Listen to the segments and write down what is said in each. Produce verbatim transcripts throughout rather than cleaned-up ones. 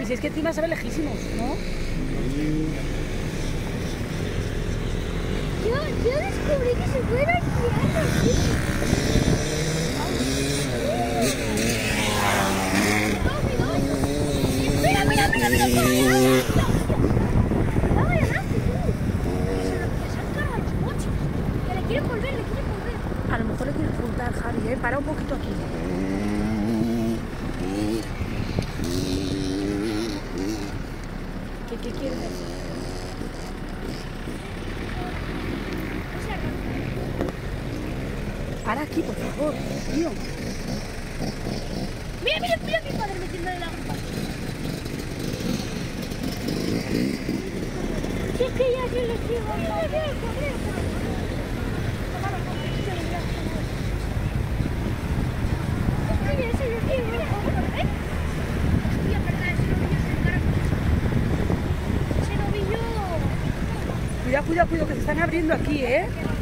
si es que encima se ve lejísimos, ¿no? Yo, yo descubrí que se pueden alquilar aquí. Mira, mira, mira, mira, por allá. Cuidado adelante, tú. Que se lo- que se han cargado los coches. Que le quieren volver, le quieren volver. A lo mejor le quiere juntar, Javi, ¿eh? Para un poquito aquí. ¿Qué, qué quieres hacer? Para aquí, por favor, tío. Mira, mira, mira mi padre metiéndole la ropa. Si es que ya yo les digo, corre, corre, Cuidado, cuidado, cuidado, que se están abriendo aquí, ¿eh?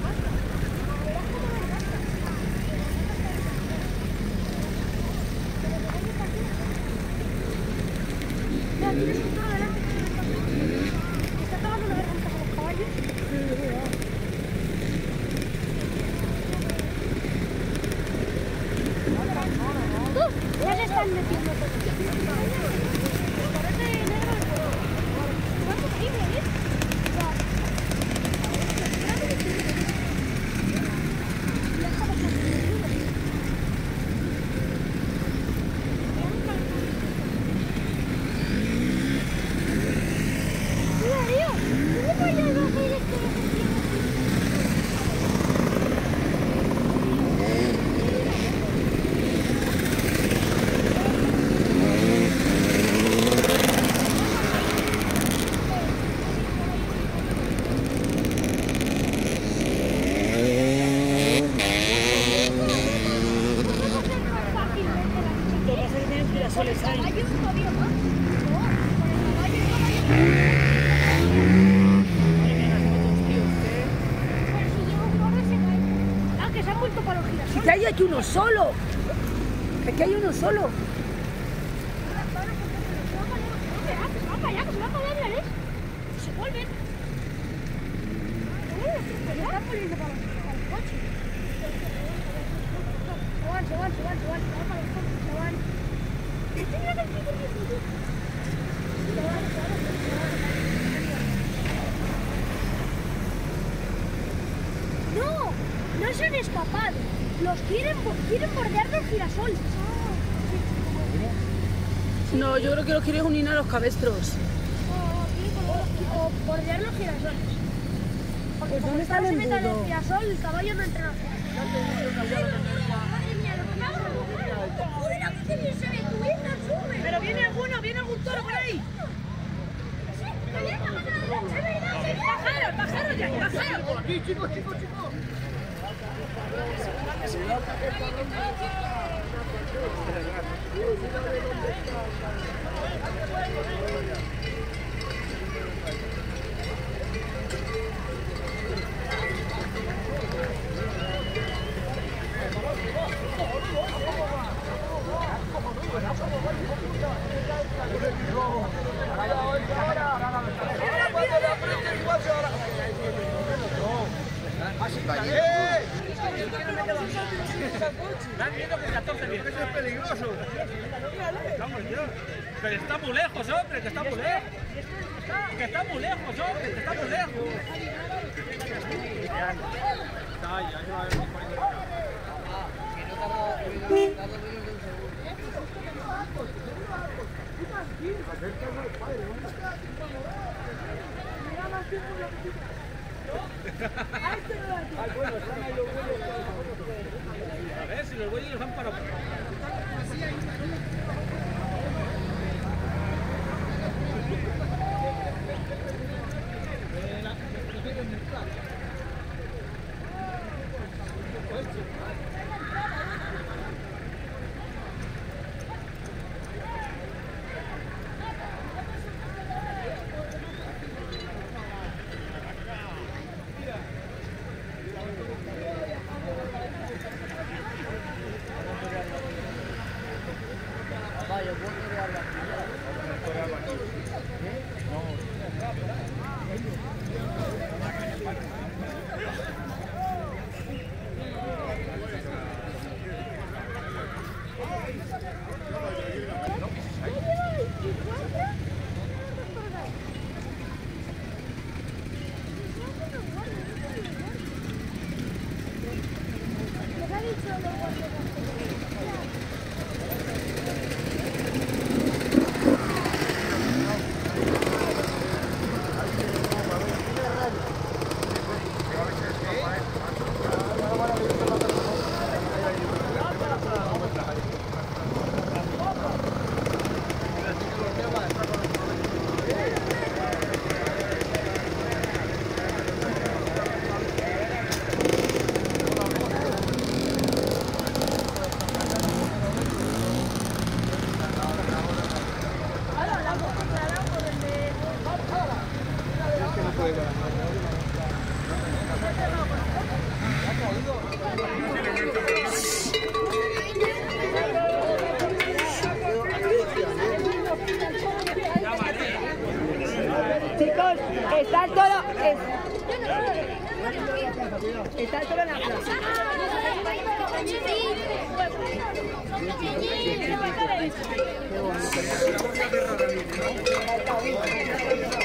Ya se están metiendo girasoles hay. Ah, que se han vuelto para los Si girasoles. que hay aquí uno solo. Que aquí hay uno solo. Se van para allá, que se van para allá, mírales. Se vuelven. Se están volviendo para los coches. Se van, se van, se van, se van, se van para los coches, se van. No, no se han escapado. Los quieren, quieren bordear los girasoles. No, yo creo que lo quieres unir a los cabestros. O, o bordear los girasoles. Porque Pues como ¿dónde está el se meta en el embudo? girasol, el caballo no entra en el girasol. Pero viene alguno, viene algún toro por ahí. Bajaros, bajaros ya, bajaros. Por aquí, chicos, chicos, chicos. Están viendo que catorce viene. Eso es peligroso. Vamos, Dios. Pero está muy lejos, hombre, que está muy lejos. Que está muy lejos, hombre, que está muy lejos. Está ahí, ahí va a ver un poquito. A ver si los bueyes los han parado. Vaya, puedo crear la Chicos, está todo... Es... Está todo en la plaza.